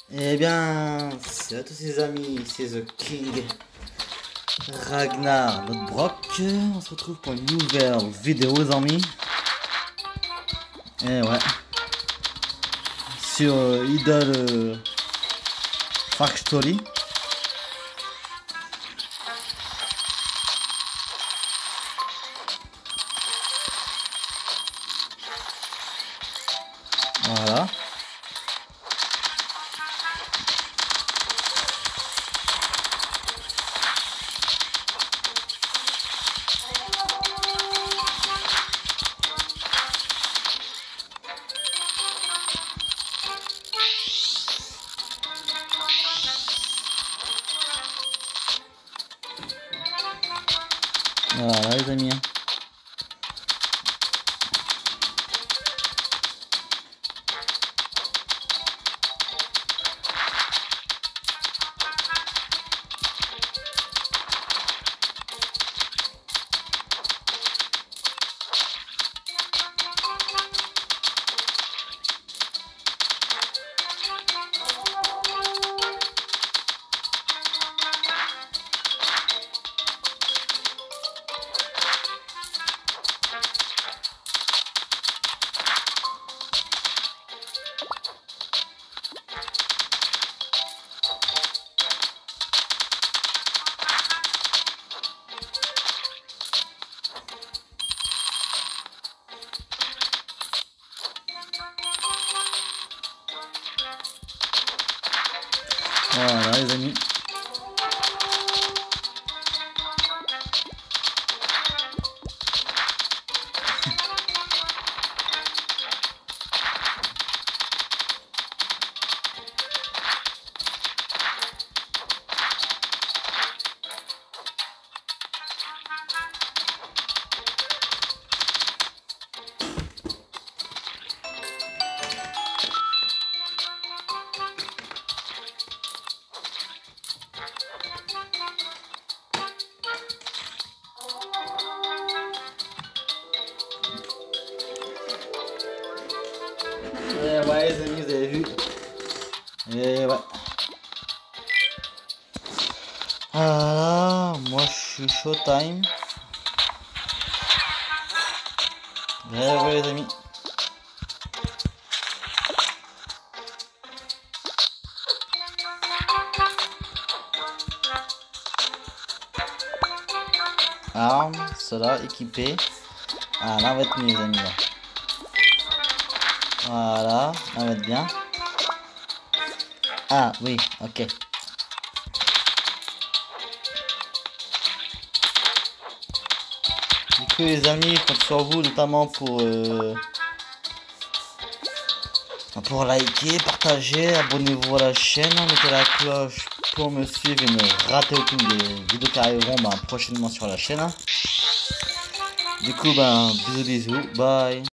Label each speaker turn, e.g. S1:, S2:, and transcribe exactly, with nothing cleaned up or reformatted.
S1: Eh bien, c'est à tous les amis, c'est The King Ragnar Lodbrok. On se retrouve pour une nouvelle vidéo, les amis. Et ouais. Sur euh, Idle euh, Factory. Voilà. Voilà les amis. Voilà les amis. Et ouais les amis, vous avez vu. Et ouais. Ah, moi je suis Showtime. Et ouais les amis. Arme, cela équipé. Ah là on va être mieux les amis là. Voilà, on va être bien. Ah oui, ok. Du coup les amis, je compte sur vous notamment pour euh, pour liker, partager, abonnez-vous à la chaîne, mettez la cloche pour me suivre et ne rater aucune des vidéos qui arriveront ben, prochainement sur la chaîne. Du coup ben bisous bisous, bye.